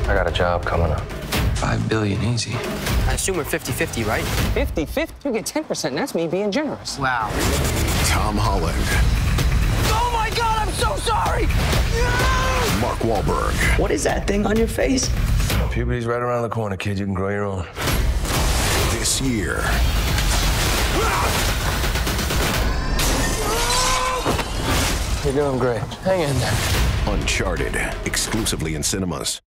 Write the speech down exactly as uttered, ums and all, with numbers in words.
I got a job coming up. Five billion easy. I assume we're fifty fifty, right? fifty fifty? You get ten percent, and that's me being generous. Wow. Tom Holland. Oh my God, I'm so sorry! Mark Wahlberg. What is that thing on your face? Puberty's right around the corner, kid. You can grow your own. This year. You're doing great. Hang in there. Uncharted, exclusively in cinemas.